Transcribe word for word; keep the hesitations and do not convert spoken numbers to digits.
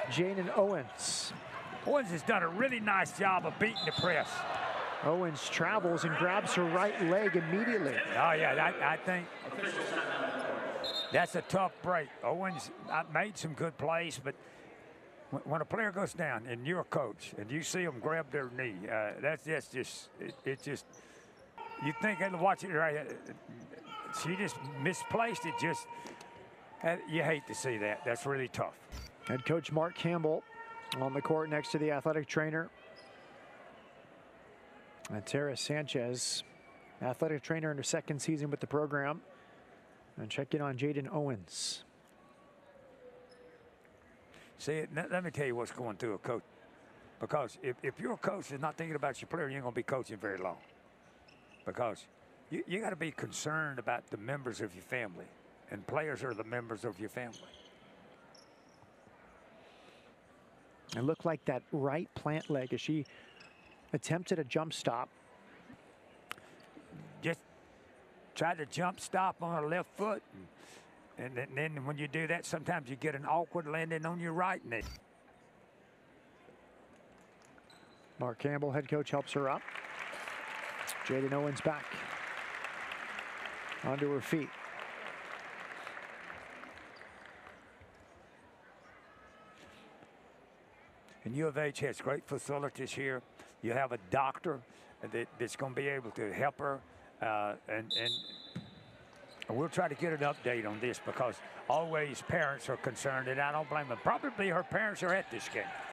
Jaden Owens. Owens has done a really nice job of beating the press. Owens travels and grabs her right leg immediately. Oh, yeah, I, I think that's a tough break. Owens made some good plays, but when a player goes down and you're a coach and you see them grab their knee, uh, that's, that's just, it, it just, you think, and watch it right, she just misplaced it. Just, you hate to see that. That's really tough. Head coach Mark Campbell on the court next to the athletic trainer. And Tara Sanchez, athletic trainer in her second season with the program. And check in on Jaden Owens. See, let me tell you what's going through a coach. Because if, if you're a coach that's not thinking about your player, you ain't going to be coaching very long. Because you, you got to be concerned about the members of your family. And players are the members of your family. It looked like that right plant leg as she attempted a jump stop. Just try to jump stop on her left foot. And, and then when you do that, sometimes you get an awkward landing on your right knee. Mark Campbell, head coach, helps her up. Jaden Owens back onto her feet. And U of H has great facilities here. You have a doctor that, that's going to be able to help her. Uh, and, and we'll try to get an update on this because always parents are concerned, and I don't blame them. Probably her parents are at this game.